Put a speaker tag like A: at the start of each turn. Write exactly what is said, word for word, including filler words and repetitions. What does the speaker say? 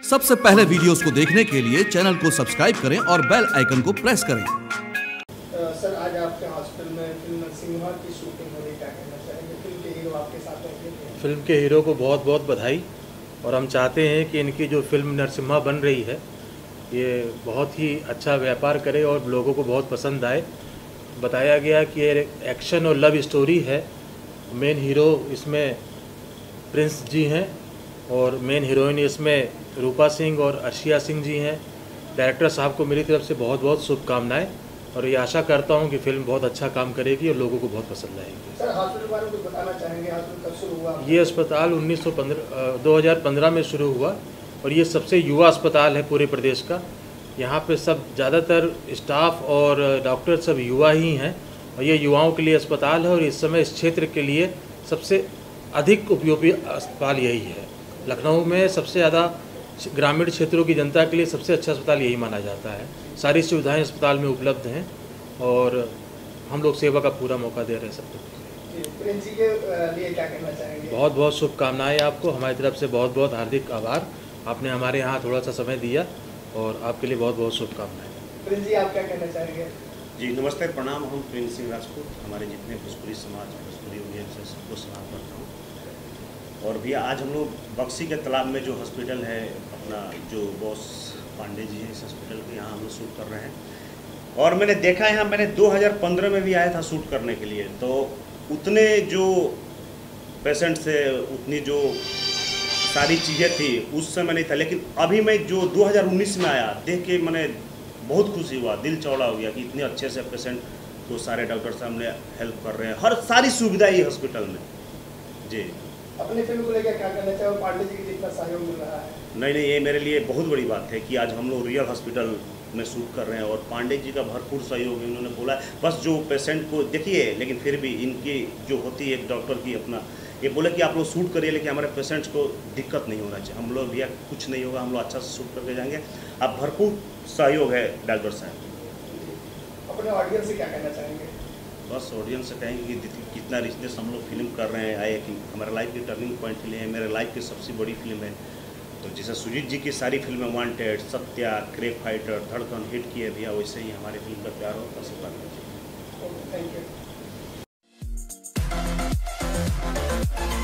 A: सबसे पहले वीडियोस को देखने के लिए चैनल को सब्सक्राइब करें और बेल आइकन को प्रेस करें।
B: सर, आज आपके हॉस्पिटल में फिल्म नरसिम्हा की शूटिंग हो रही, क्या कहना चाहेंगे? फिल्म के हीरो आपके साथ हैं।
C: फिल्म के हीरो को बहुत बहुत बधाई। और हम चाहते हैं कि इनकी जो फिल्म नरसिम्हा बन रही है ये बहुत ही अच्छा व्यापार करे और लोगों को बहुत पसंद आए। बताया गया कि ये एक्शन और लव स्टोरी है। मेन हीरो इसमें प्रिंस जी हैं और मेन हीरोइन इसमें रूपा सिंह और अर्शिया सिंह जी हैं। डायरेक्टर साहब को मेरी तरफ से बहुत बहुत शुभकामनाएं और ये आशा करता हूं कि फिल्म बहुत अच्छा काम करेगी और लोगों को बहुत पसंद आएगी।
B: सर, हॉस्पिटल बारे में कुछ बताना चाहेंगे? हॉस्पिटल कब शुरू हुआ?
C: ये अस्पताल उन्नीस सौ पंद्रह दो हज़ार पंद्रह में शुरू हुआ और ये सबसे युवा अस्पताल है पूरे प्रदेश का। यहाँ पे सब ज़्यादातर स्टाफ और डॉक्टर सब युवा ही हैं और ये युवाओं के लिए अस्पताल है और इस समय इस क्षेत्र के लिए सबसे अधिक उपयोगी अस्पताल यही है। लखनऊ में सबसे ज़्यादा ग्रामीण क्षेत्रों की जनता के लिए सबसे अच्छा अस्पताल यही माना जाता है। सारी सुविधाएं अस्पताल में उपलब्ध हैं और हम लोग सेवा का पूरा मौका दे रहे हैं सबको।
B: प्रिंस जी के लिए क्या कहना चाहेंगे?
C: बहुत बहुत शुभकामनाएं आपको। हमारी तरफ से बहुत बहुत हार्दिक आभार। आपने हमारे यहाँ थोड़ा सा समय दिया और आपके लिए बहुत बहुत शुभकामनाएं।
B: प्रिंस जी, आप क्या कहना चाहेंगे?
D: जी नमस्ते, प्रणाम। हम प्रिंस सिंह राजपूत, हमारे जितने भोजपुरी समाज भोजपुरी ऑडियंस है सबको सलाम करता हूँ। और भैया आज हम लोग बक्सी के तालाब में जो हॉस्पिटल है अपना, जो बॉस पांडे जी है, इस हॉस्पिटल के यहाँ हम लोग शूट कर रहे हैं। और मैंने देखा यहाँ, मैंने दो हज़ार पंद्रह में भी आया था शूट करने के लिए, तो उतने जो पेशेंट थे, उतनी जो सारी चीज़ें थी उस समय नहीं था। लेकिन अभी मैं जो दो हज़ार उन्नीस में आया, देख के मैंने बहुत खुशी हुआ, दिल चौड़ा हो गया कि इतने अच्छे से पेशेंट को सारे डॉक्टर साहब ने हेल्प कर रहे हैं, हर सारी सुविधा ही हॉस्पिटल में। जी,
B: अपनी फिल्म को लेकर क्या कहना चाहे? पांडे जी की जितना सहयोग मिल रहा है।
D: नहीं नहीं, ये मेरे लिए बहुत बड़ी बात है कि आज हम लोग रियल हॉस्पिटल में शूट कर रहे हैं और पांडे जी का भरपूर सहयोग है। उन्होंने बोला बस जो पेशेंट को देखिए, लेकिन फिर भी इनकी जो होती है एक डॉक्टर की अपना, ये बोले कि आप लोग शूट करिए लेकिन हमारे पेशेंट्स को दिक्कत नहीं होना चाहिए। हम लोग भैया कुछ नहीं होगा, हम लोग अच्छा से शूट करके जाएंगे। अब भरपूर सहयोग है डॉक्टर साहब।
B: अपने ऑडियंस से क्या कहना चाहेंगे?
D: बस ऑडियंस से कहेंगे कि कितना रिश्ते से हम लोग फिल्म कर रहे हैं, आए कि हमारे लाइफ की टर्निंग पॉइंट के लिए है, मेरे लाइफ की सबसे बड़ी फिल्म है। तो जैसे सुजीत जी की सारी फिल्में Wanted, Satya, Crack Fighter, Dhadkan hit किए भैया, वैसे ही हमारी फिल्म का प्यार हो। आशीर्वाद।
B: Thank you.